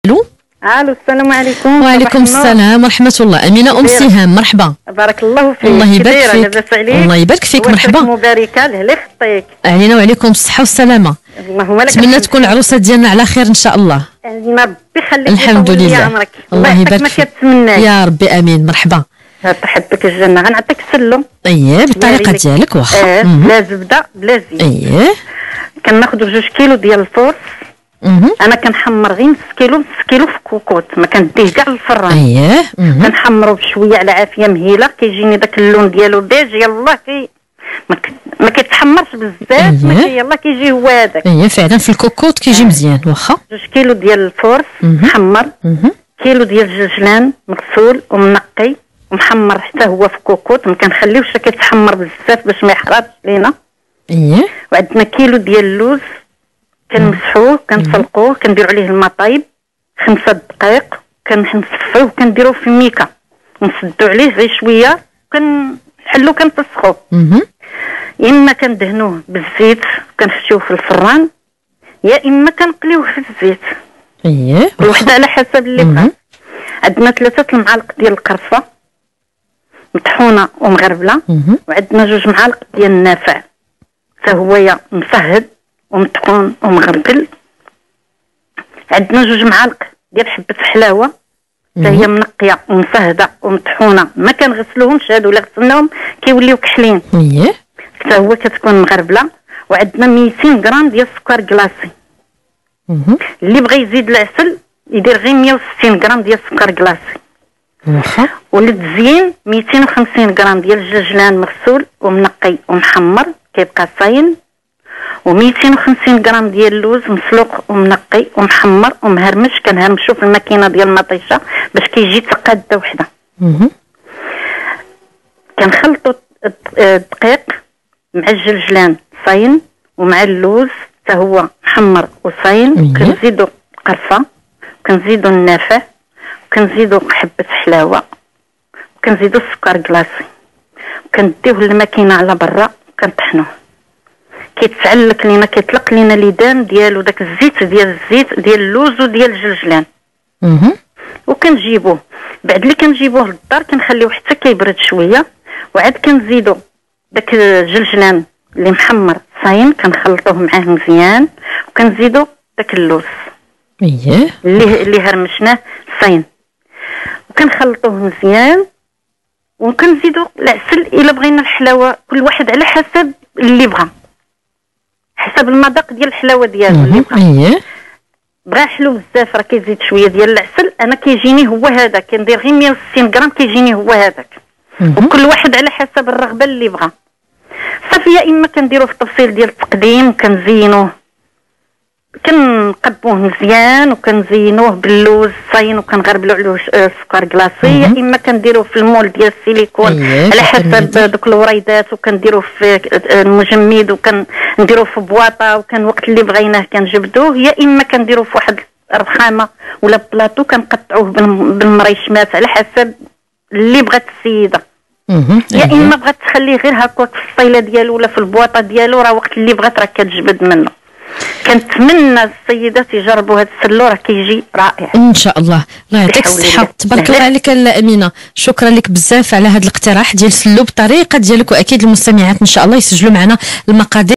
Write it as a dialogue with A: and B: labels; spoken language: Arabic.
A: الو
B: السلام عليكم.
A: وعليكم السلام ورحمة الله. أمينة أم سهام، مرحبا.
B: بارك الله فيك.
A: الله يبارك فيك.
B: لاباس عليك؟
A: الله يبارك فيك. مرحبا.
B: مباركة لهلا خطيك.
A: علينا وعليكم الصحة والسلامة.
B: اللهم لك
A: نتمنى تكون العروسة ديالنا على خير إن شاء الله.
B: ربي يخليك.
A: الحمد لله. الله يبارك فيك. يا ربي آمين. مرحبا.
B: تحبك الجنة. غنعطيك السلم.
A: أييه بالطريقة ديالك واخا.
B: بلا زبدة بلا زيت.
A: أييه.
B: كناخذوا 2 كيلو ديال الفورس. انا كنحمر غير نص كيلو في كوكوط، ما كنديه كاع للفران.
A: اييه.
B: كنحمرو بشويه على عافيه مهيله، كيجيني داك اللون ديالو بيج. يلاه ما كيتحمرش بزاف. يلاه كيجي هو هذاك.
A: اييه فعلا في الكوكوط كيجي مزيان واخا.
B: 2 كيلو ديال الفورس محمر، كيلو ديال الجلجلان مغسول ومنقي ومحمر حتى هو في كوكوط، ما كنخليوش كيتحمر بزاف باش ما يحرقش لينا.
A: اييه. وعندنا
B: كيلو ديال اللوز كنمسحوه كنسلقوه كنديروا عليه الماء طايب 5 دقائق، كنصفيوه كنديروه في الميكا ونسدو عليه غير شويه كنحلو كنفسخوه. يا اما كندهنوه بالزيت كنفتيوه في الفران، يا اما كنقليوه في الزيت.
A: اييه
B: كل وحده على حسب اللي بغا. عندنا 3 المعالق ديال القرفه مطحونه ومغربله، وعندنا 2 معالق ديال النافع حتى هو مفهد ومطحون ومغربل. عندنا 2 معالق ديال حبه حلاوه حتى هي منقيه ومفهده ومطحونه، ما كنغسلوهمش هادو، الا غسلناهم كيوليو كحلين.
A: اييه
B: حتى هو كتكون مغربله. وعندنا 200 غرام ديال السكر كلاصي. اللي بغى يزيد العسل يدير غير 160 غرام ديال السكر كلاصي
A: واخا.
B: وللتزيين 250 غرام ديال الجلجلان مغسول ومنقي ومحمر كيبقى صاين، و250 غرام ديال اللوز مسلوق ومنقي ومحمر ومهرمش، كنهرمشو في الماكينه ديال المطيشه باش كيجي تقاده وحده. كنخلطوا الدقيق مع الجلجلان صاين ومع اللوز حتى هو محمر وصاين. كنزيدوا القرفه وكنزيدوا النافع وكنزيدوا حبه حلاوه وكنزيدوا السكر كلاصي وكنديوه للماكينه على برا وكنطحنوه. كيتسعلك لينا كيطلق لينا ليدان ديالو داك الزيت ديال اللوز وديال الجلجلان. وكنجيبوه بعد اللي كنجيبوه للدار كنخليوه حتى كيبرد شويه، وعاد كنزيدو داك الجلجلان اللي محمر صاين كنخلطوه معاه مزيان، وكنزيدو داك اللوز
A: اييه
B: اللي هرمشناه صاين وكنخلطوه مزيان، وكنزيدو العسل الا بغينا الحلاوه كل واحد على حسب اللي بغا، حسب المذاق ديال الحلاوه ديالو اللي بغا.
A: اييه
B: بغا حلو بزاف راه كيزيد شويه ديال العسل. انا كيجيني هو هذا، كندير غير 160 غرام كيجيني هو هذاك. وكل واحد على حسب الرغبه اللي بغا. صافي يا اما كنديروه في التفصيل ديال التقديم كنزينوه كنقبوه مزيان وكنزينوه باللوز صاين وكنغربلو عليه السكر كلاصي، يا اما كنديروه في المول ديال السيليكون على حسب دوك الوريدات، وكنديروه في المجمد وكنديروه في بواطه، وكان وقت اللي بغيناه كنجبدوه، يا اما كنديروه في واحد الرخامه ولا بلاطو كنقطعوه بالمريشمات على حسب اللي بغات السيده. يا اما بغات تخليه غير هكاك في الصيله ديالو ولا في البواطه ديالو، راه وقت اللي بغات راه كتجبد منه. كنتمنى السيدات يجربوا هذا السلو، راه كيجي رائع
A: ان شاء الله. الله يعطيك الصحه. تبارك الله عليك امينه، شكرا لك بزاف على هذا الاقتراح ديال السلو بالطريقه ديالك، واكيد المستمعات ان شاء الله يسجلوا معنا المقادير.